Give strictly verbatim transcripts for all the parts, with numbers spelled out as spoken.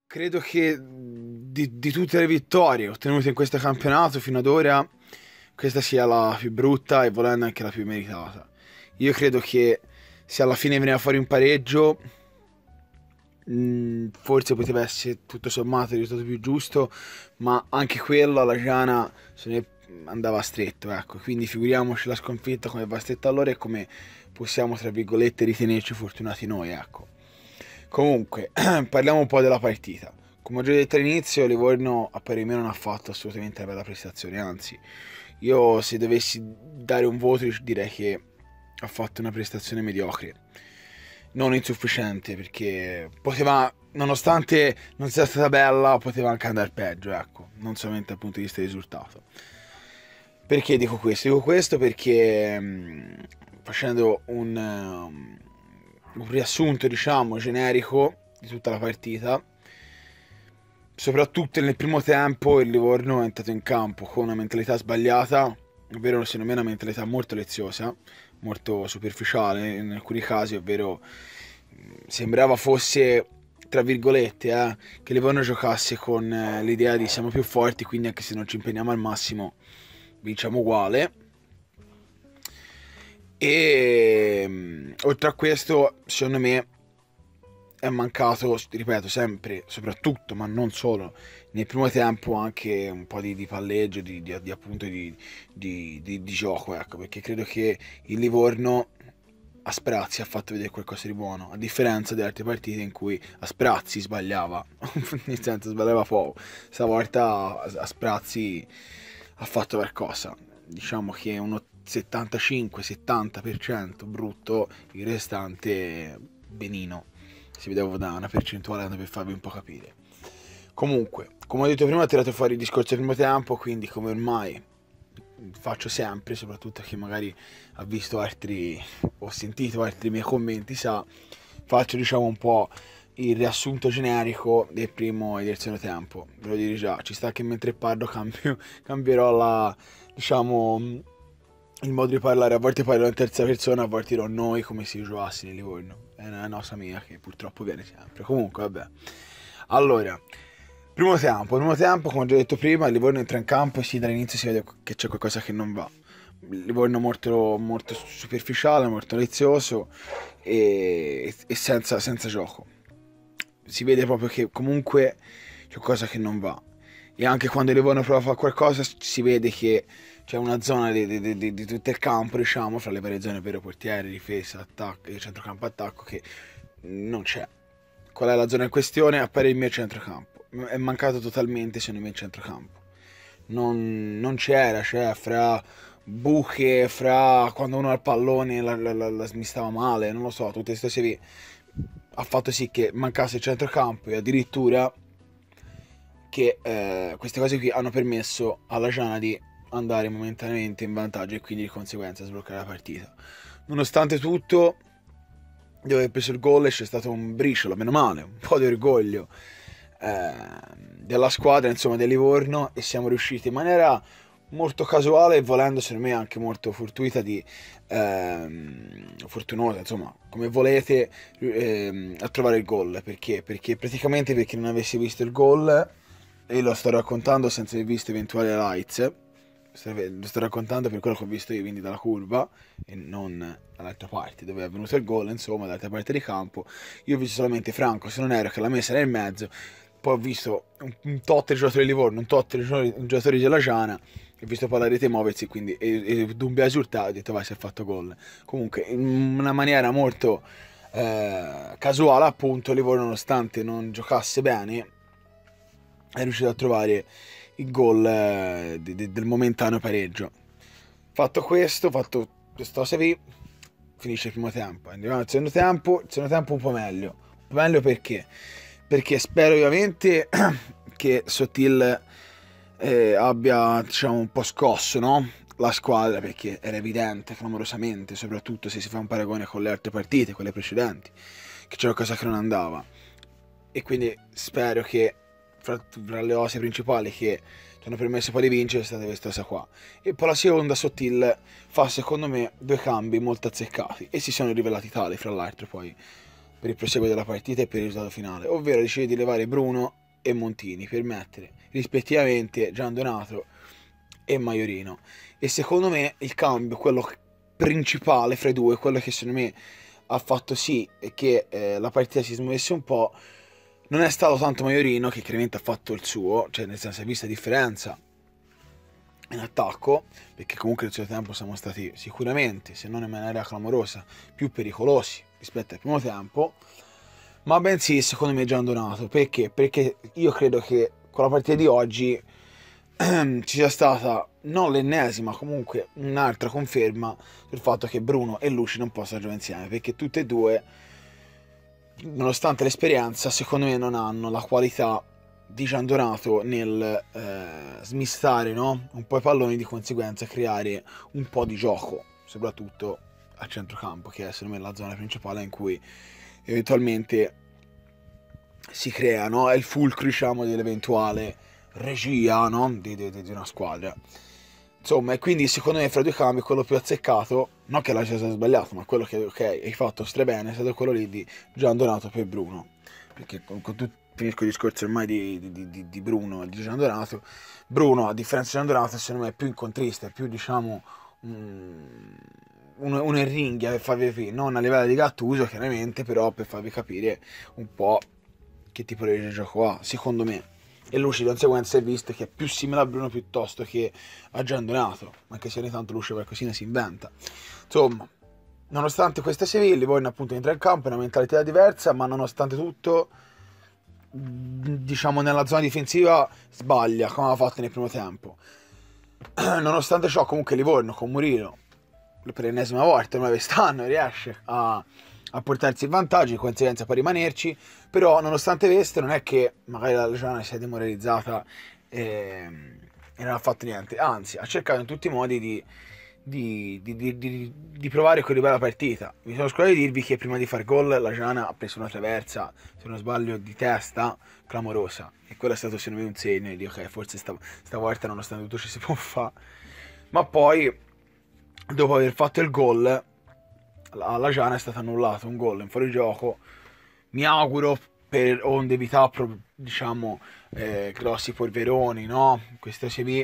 Credo che di, di tutte le vittorie ottenute in questo campionato fino ad ora, questa sia la più brutta e volendo anche la più meritata. Io credo che se alla fine veniva fuori un pareggio, mh, forse poteva essere tutto sommato il risultato più giusto, ma anche quello alla Giana se ne andava stretto, ecco. Quindi figuriamoci la sconfitta come va stretta allora e come possiamo, tra virgolette, ritenerci fortunati noi, ecco. Comunque, parliamo un po' della partita. Come ho già detto all'inizio, Livorno a parer mio non ha fatto assolutamente una bella prestazione, anzi, io se dovessi dare un voto direi che ha fatto una prestazione mediocre, non insufficiente, perché poteva, nonostante non sia stata bella, poteva anche andare peggio, ecco, non solamente dal punto di vista del risultato. Perché dico questo? Dico questo perché mh, facendo un, um, un riassunto, diciamo, generico di tutta la partita, soprattutto nel primo tempo il Livorno è entrato in campo con una mentalità sbagliata, ovvero secondo me una mentalità molto leziosa, molto superficiale in alcuni casi, ovvero sembrava fosse, tra virgolette, eh, che Livorno giocasse con eh, l'idea di siamo più forti, quindi anche se non ci impegniamo al massimo vinciamo uguale. E mh, oltre a questo, secondo me è mancato, ripeto, sempre, soprattutto, ma non solo, nel primo tempo anche un po' di, di palleggio, di, di, di appunto di, di, di, di gioco, ecco, perché credo che il Livorno a sprazzi ha fatto vedere qualcosa di buono, a differenza delle altre partite in cui a sprazzi sbagliava, nel senso sbagliava poco, stavolta a, a sprazzi ha fatto qualcosa, diciamo che uno settantacinque settanta per cento brutto, il restante benino, si vedevo da una percentuale per farvi un po' capire. Comunque, come ho detto prima, ho tirato fuori il discorso del primo tempo, quindi come ormai faccio sempre, soprattutto chi magari ha visto altri o sentito altri miei commenti sa, faccio diciamo un po' il riassunto generico del primo e del secondo tempo. Ve lo dirò già, ci sta che mentre parlo cambio, cambierò la, diciamo, il modo di parlare, a volte parlerò in terza persona, a volte dirò noi come se io giocassi nel Livorno. È una cosa mia che purtroppo viene sempre. Comunque, vabbè. Allora, primo tempo, primo tempo, come ho già detto prima, il Livorno entra in campo e sì, dall'inizio si vede che c'è qualcosa che non va. Il Livorno molto, molto superficiale, molto lezioso e, e senza, senza gioco. Si vede proprio che comunque c'è qualcosa che non va. E anche quando il Livorno prova a fare qualcosa si vede che c'è una zona di, di, di, di tutto il campo, diciamo, fra le varie zone, vero, portiere, difesa, attacco, centrocampo, attacco, che non c'è. Qual è la zona in questione? Appare il mio centrocampo. È mancato totalmente, secondo me, il centrocampo. Non, non c'era, cioè, fra buche, fra quando uno ha il pallone la, la, la, la smistava male, non lo so, tutte queste cose lì ha fatto sì che mancasse il centrocampo e addirittura che eh, queste cose qui hanno permesso alla Giana di andare momentaneamente in vantaggio e quindi di conseguenza sbloccare la partita. Nonostante tutto, dove aver preso il gol c'è stato un briciolo, meno male, un po' di orgoglio eh, della squadra, insomma, del Livorno, e siamo riusciti in maniera molto casuale e volendo secondo me anche molto fortuita di ehm, fortunosa, insomma, come volete, ehm, a trovare il gol. Perché? Perché praticamente, per chi non avesse visto il gol, e lo sto raccontando senza aver visto eventuali highlights, lo sto raccontando per quello che ho visto io, quindi dalla curva e non dall'altra parte dove è avvenuto il gol, insomma, dall'altra parte di campo. Io ho visto solamente Franco, se non ero, che la messa nel mezzo, poi ho visto un, un tot di giocatori di Livorno, un tot di giocatori della Giana, ho visto poi la rete muoversi, quindi e, e Dumbia esultato, ho detto vai, si è fatto gol. Comunque in una maniera molto eh, casuale, appunto, Livorno, nonostante non giocasse bene, è riuscito a trovare il gol eh, di, di, del momentaneo pareggio. Fatto questo, fatto questa cosa qui, finisce il primo tempo. Andiamo al secondo tempo, il secondo tempo un po' meglio. Un po' meglio perché? Perché spero ovviamente che Sottil eh, abbia, diciamo, un po' scosso, no? La squadra, perché era evidente, clamorosamente, soprattutto se si fa un paragone con le altre partite, quelle precedenti, che c'era qualcosa che non andava. E quindi spero che fra, fra le cose principali che ci hanno permesso poi di vincere è stata questa cosa qua. E poi la seconda, Sottil fa secondo me due cambi molto azzeccati e si sono rivelati tali, fra l'altro, poi per il proseguo della partita e per il risultato finale, ovvero decide di levare Bruno e Montini per mettere rispettivamente Gian Donato e Maiorino. E secondo me il cambio, quello principale fra i due, quello che secondo me ha fatto sì che eh, la partita si smuovesse un po', non è stato tanto Maiorino, che chiaramente ha fatto il suo, cioè nel senso, hai visto la differenza in attacco, perché comunque nel suo tempo siamo stati sicuramente, se non in maniera clamorosa, più pericolosi rispetto al primo tempo, ma bensì secondo me Gian Donato. Perché? Perché io credo che con la partita di oggi ci sia stata non l'ennesima, comunque un'altra conferma del fatto che Bruno e Luci non possono giocare insieme, perché tutte e due, nonostante l'esperienza, secondo me non hanno la qualità di Gian Donato nel eh, smistare, no? Un po' i palloni, di conseguenza creare un po' di gioco, soprattutto a centrocampo, che è secondo me la zona principale in cui eventualmente si crea, no? È il fulcro, diciamo, dell'eventuale regia, no? di, di, di una squadra. Insomma, e quindi secondo me fra due cambi quello più azzeccato, non che la sia stato sbagliato, ma quello che ok, hai fatto strebene, è stato quello lì di Gian Donato per Bruno. Perché con, con tutto, finisco il discorso ormai di, di, di, di Bruno e di Gian Donato, Bruno, a differenza di Gian Donato, secondo me è più incontrista, è più, diciamo, un, un, un erringhia per farvi capire, non a livello di Gattuso chiaramente, però per farvi capire un po' che tipo di gioco ha, secondo me. E Luci di conseguenza è visto che è più simile a Bruno piuttosto che a Gian Donato, anche se ogni tanto Luci qualcosina si inventa. Insomma, nonostante queste Sevilla, Livorno appunto entra in campo, è una mentalità diversa, ma nonostante tutto, diciamo, nella zona difensiva sbaglia, come aveva fatto nel primo tempo. Nonostante ciò, comunque Livorno con Murino, per l'ennesima volta, ormai quest'anno, riesce a, a portarsi il vantaggio, di conseguenza può rimanerci. Però nonostante questo non è che magari la Lagiana si è demoralizzata e, e non ha fatto niente, anzi ha cercato in tutti i modi di, di, di, di, di, di provare a equilibrare la partita. Mi sono scordato di dirvi che prima di far gol la Lagiana ha preso una traversa, se non sbaglio, di testa clamorosa, e quello è stato secondo me un segno di ok, forse sta, stavolta nonostante tutto ci si può fare. Ma poi dopo aver fatto il gol la Lagiana è stato annullato un gol in fuorigioco, mi auguro per onde evitare, diciamo, eh, grossi polveroni, no? Questo C V,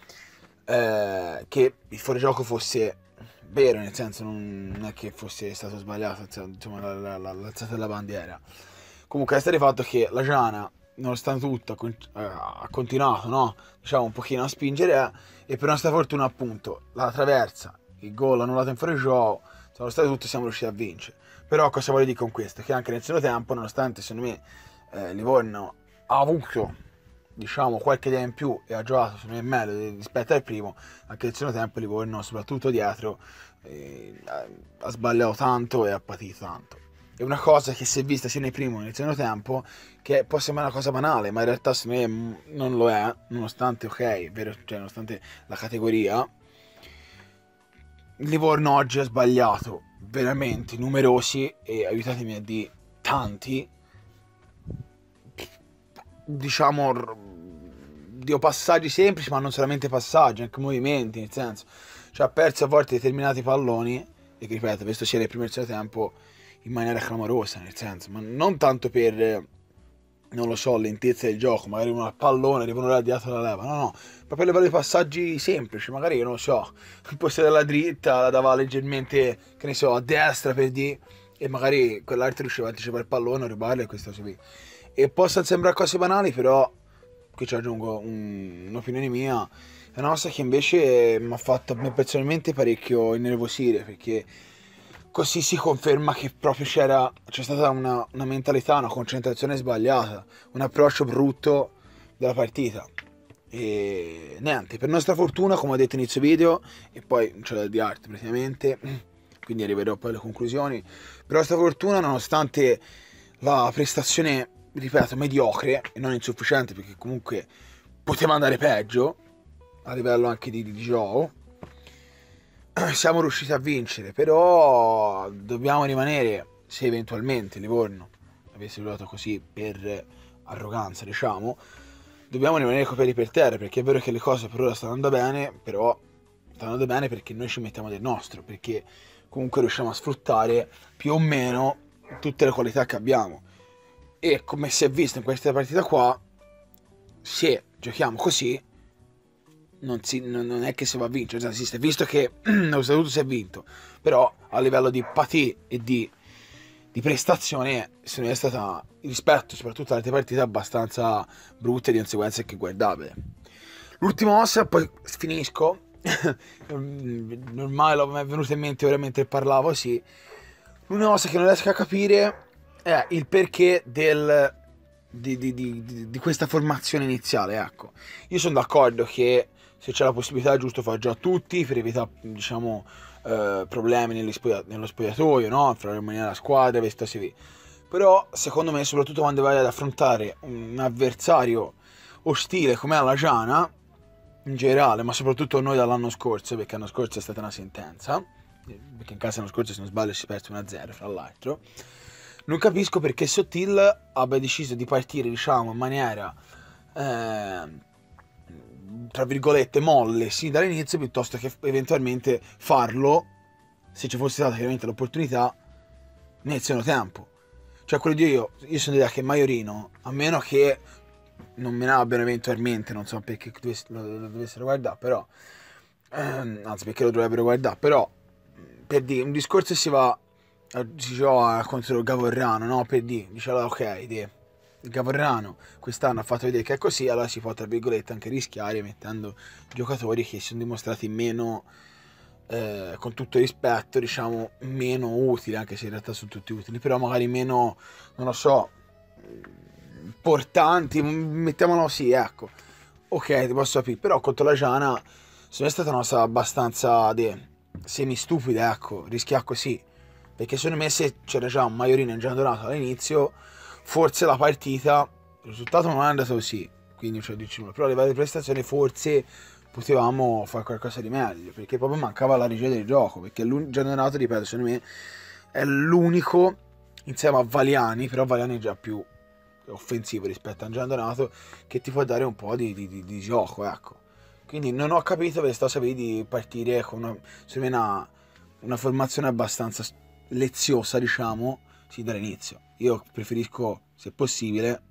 eh, che il fuorigioco fosse vero, nel senso non è che fosse stato sbagliato, insomma, l'alzata della bandiera. Comunque resta di fatto che la Lagiana, nonostante tutto, ha continuato, no? Diciamo, un pochino a spingere, e per nostra fortuna appunto la traversa, il gol annullato in fuorigioco, nonostante tutto siamo riusciti a vincere. Però cosa voglio dire con questo? Che anche nel secondo tempo, nonostante secondo me eh, Livorno ha avuto, diciamo, qualche idea in più e ha giocato secondo me meglio rispetto al primo, anche nel secondo tempo Livorno, soprattutto dietro, eh, ha sbagliato tanto e ha patito tanto. È una cosa che si è vista sia nel primo che nel secondo tempo, che può sembrare una cosa banale, ma in realtà secondo me non lo è, nonostante, ok, vero, cioè, nonostante la categoria. Livorno oggi ha sbagliato veramente numerosi, e aiutatemi a dire tanti, diciamo, dio passaggi semplici, ma non solamente passaggi, anche movimenti, nel senso, cioè ha perso a volte determinati palloni, e che ripeto, questo sia nel primo e nel secondo tempo, in maniera clamorosa, nel senso, ma non tanto per, non lo so, lentezza del gioco, magari una pallone arriva là dietro la leva, no no, proprio a livello di passaggi semplici, magari io non lo so, può essere dalla dritta, la dava leggermente, che ne so, a destra per dire, e magari quell'altro riusciva a anticipare il pallone, a rubarlo, e questo così. E possono sembrare cose banali, però qui ci aggiungo un, un'opinione mia, è una cosa che invece mi ha fatto a me personalmente parecchio innervosire, perché così si conferma che proprio c'era c'è stata una, una mentalità, una concentrazione sbagliata, un approccio brutto della partita. E niente, per nostra fortuna, come ho detto inizio video, e poi non c'è da di arte praticamente, quindi arriverò poi alle conclusioni, per nostra fortuna, nonostante la prestazione, ripeto, mediocre e non insufficiente, perché comunque poteva andare peggio a livello anche di, di, di gioco, siamo riusciti a vincere. Però dobbiamo rimanere, se eventualmente Livorno avesse giocato così per arroganza, diciamo, dobbiamo rimanere coi piedi per terra, perché è vero che le cose per ora stanno andando bene, però stanno andando bene perché noi ci mettiamo del nostro, perché comunque riusciamo a sfruttare più o meno tutte le qualità che abbiamo. E come si è visto in questa partita qua, se giochiamo così non, si, non, non è che si va a vincere, cioè, si è visto che lo statuto si è vinto, però a livello di paté e di, di prestazione se ne è stata, rispetto soprattutto alle altre partite, abbastanza brutte, di conseguenza che guardabile. L'ultima mossa, poi finisco, ormai mi è venuta in mente ora mentre parlavo, sì, l'unica cosa che non riesco a capire è il perché del, di, di, di, di questa formazione iniziale, ecco. Io sono d'accordo che se c'è la possibilità è giusto far già tutti per evitare, diciamo, eh, problemi spogliato, nello spogliatoio, no? Far rimanere la squadra, vestasi via. Però secondo me, soprattutto quando vai ad affrontare un avversario ostile come la Giana in generale, ma soprattutto noi dall'anno scorso, perché l'anno scorso è stata una sentenza, perché in casa l'anno scorso, se non sbaglio, si è perso uno a zero fra l'altro, non capisco perché Sottil abbia deciso di partire, diciamo, in maniera eh, tra virgolette molle sì dall'inizio, piuttosto che eventualmente farlo, se ci fosse stata chiaramente l'opportunità, nel secondo tempo. Cioè, quello di io, io sono dell'idea che Maiorino, a meno che non me ne abbiano eventualmente, non so perché lo, lo dovessero guardare, però ehm, anzi perché lo dovrebbero guardare, però per dire, un discorso si va, si gioca contro il Gavorrano, no? Per dire, dice allora ok, di, il Gavorrano quest'anno ha fatto vedere che è così, allora si può tra virgolette anche rischiare mettendo giocatori che si sono dimostrati meno, eh, con tutto il rispetto, diciamo, meno utili, anche se in realtà sono tutti utili, però magari meno, non lo so, importanti, mettiamolo così, ecco. Ok, ti posso capire, però contro la Giana se è stata una cosa abbastanza semi stupida, ecco, rischiare così, perché secondo me se c'era già un Maiorino già donato all'inizio, forse la partita, il risultato non è andato così, quindi non c'è di nulla, però a livello di prestazione forse potevamo fare qualcosa di meglio, perché proprio mancava la regia del gioco, perché già donato, ripeto, secondo me è l'unico insieme a Valiani, però Valiani è già più offensivo rispetto a Gian Donato, che ti può dare un po' di, di, di, di gioco, ecco. Quindi non ho capito per sta sapere di partire con una, una, una formazione abbastanza leziosa, diciamo, sì, dall'inizio. Io preferisco, se possibile,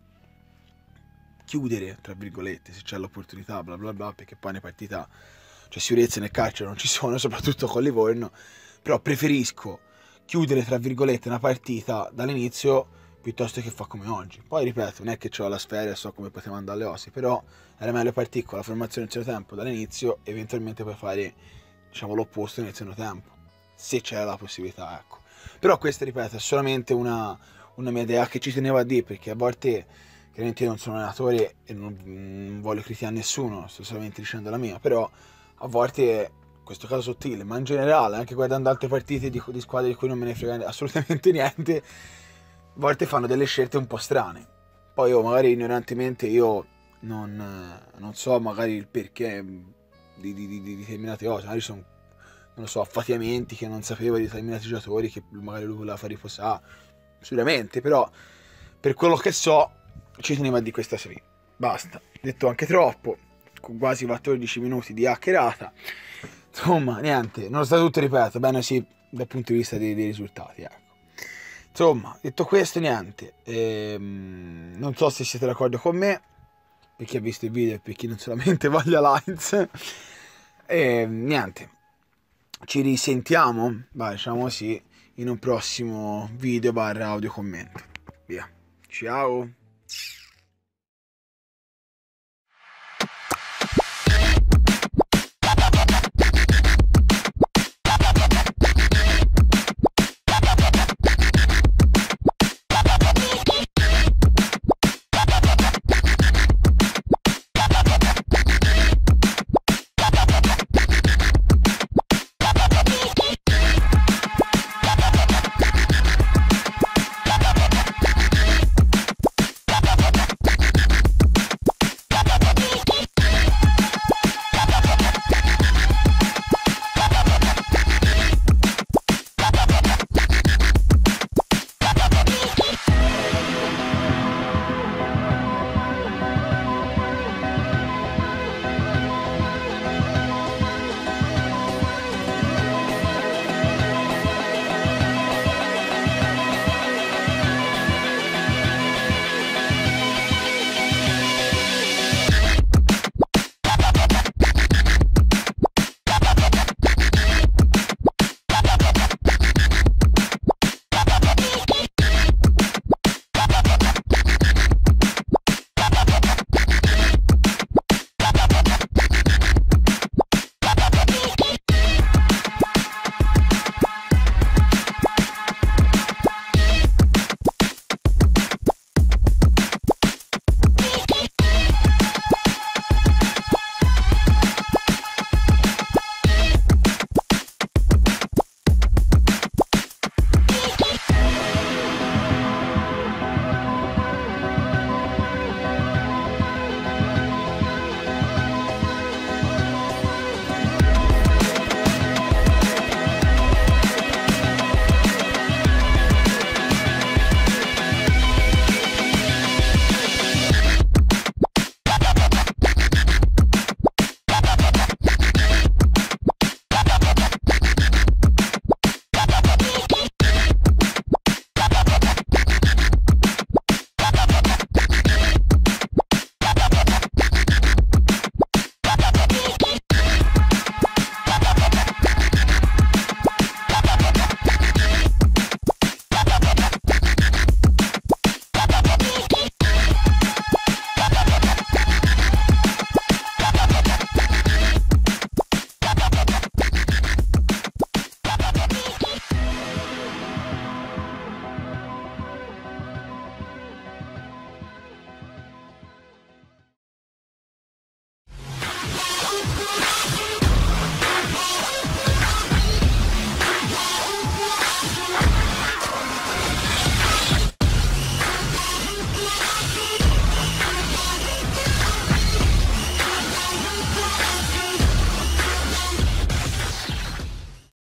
chiudere, tra virgolette, se c'è l'opportunità, bla bla bla, perché poi ne partita, cioè sicurezze nel calcio non ci sono, soprattutto con Livorno, però preferisco chiudere, tra virgolette, una partita dall'inizio piuttosto che fa come oggi. Poi ripeto, non è che ho la sfera e so come potevo andare alle osse, però era meglio partire con la formazione nel secondo tempo dall'inizio, eventualmente poi fare, diciamo, l'opposto nel secondo tempo, se c'era la possibilità, ecco. Però questa, ripeto, è solamente una, una mia idea che ci tenevo a dire, perché a volte, chiaramente io non sono allenatore e non, non voglio criticare nessuno, sto solamente dicendo la mia, però a volte, in questo caso sottile, ma in generale, anche guardando altre partite di, di squadre di cui non me ne frega assolutamente niente, a volte fanno delle scelte un po' strane. Poi io magari ignorantemente io non, non so magari il perché di, di, di, di determinate cose, magari sono, non lo so, affatiamenti che non sapevo di determinati giocatori che magari lui voleva far riposare, sicuramente, però per quello che so ci teneva di questa serie. Basta, detto anche troppo, con quasi quattordici minuti di hackerata. Insomma, niente, non sta tutto, ripeto, bene sì dal punto di vista dei, dei risultati, ecco. Insomma, detto questo, niente, ehm, non so se siete d'accordo con me, per chi ha visto il video e per chi non solamente voglia Lines, e niente, ci risentiamo, vai, diciamo così, in un prossimo video barra audio commento. Via, ciao!